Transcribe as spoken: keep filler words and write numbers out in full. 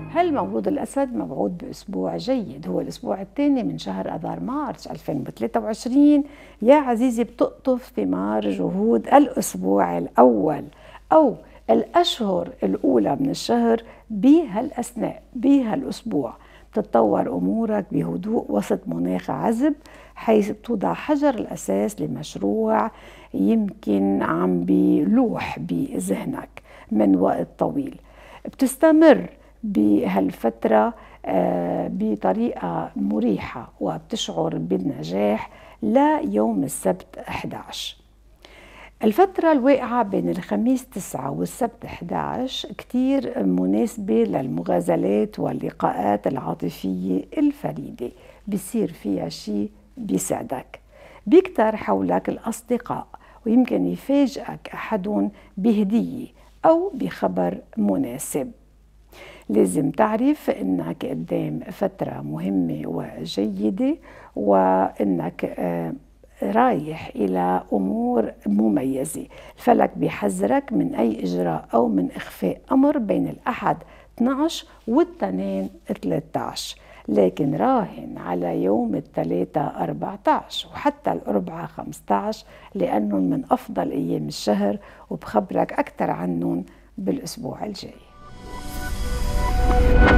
هل مولود الأسد مبعوث بأسبوع جيد هو الأسبوع الثاني من شهر أذار مارس ألفين وثلاثة وعشرين. يا عزيزي بتقطف ثمار جهود الأسبوع الأول أو الأشهر الأولى من الشهر بهالأثناء بهالأسبوع. بتتطور أمورك بهدوء وسط مناخ عذب، حيث بتوضع حجر الأساس لمشروع يمكن عم بيلوح بذهنك من وقت طويل. بتستمر بهالفترة بطريقة مريحة وبتشعر بالنجاح ليوم السبت أحد عشر. الفترة الواقعة بين الخميس تسعة والسبت أحد عشر كتير مناسبة للمغازلات واللقاءات العاطفية الفريدة، بيصير فيها شيء بيسعدك. بيكتر حولك الأصدقاء ويمكن يفاجئك أحدهم بهدية أو بخبر مناسب. لازم تعرف أنك قدام فترة مهمة وجيدة، وأنك رايح إلى أمور مميزة. الفلك بيحذرك من أي إجراء أو من إخفاء أمر بين الأحد اثني عشر والتنين ثلاثة عشر، لكن راهن على يوم الثلاثة أربعة عشر وحتى الأربعاء خمسة عشر لأنهم من أفضل أيام الشهر، وبخبرك أكثر عنهم بالأسبوع الجاي.